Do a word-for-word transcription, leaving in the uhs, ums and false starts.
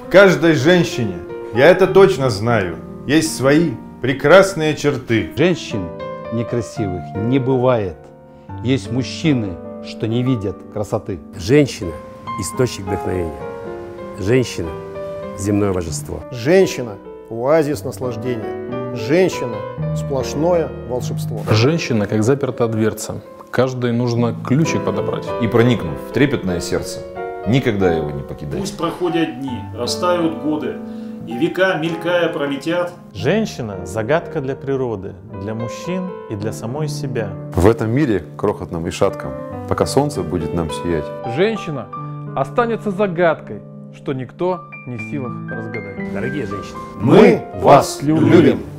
каждой женщине, я это точно знаю, есть свои прекрасные черты. Женщин некрасивых не бывает. Есть мужчины, что не видят красоты. Женщина – источник вдохновения. Женщина – земное божество. Женщина – оазис наслаждения. Женщина – сплошное волшебство. Женщина, как запертая дверца. Каждой нужно ключик подобрать. И проникнув в трепетное сердце, никогда его не покидать. Пусть проходят дни, растают годы, и века, мелькая, пролетят. Женщина – загадка для природы, для мужчин и для самой себя. В этом мире, крохотном и шатком, пока солнце будет нам сиять. Женщина останется загадкой, что никто не в силах разгадать. Дорогие женщины, Мы вас любим!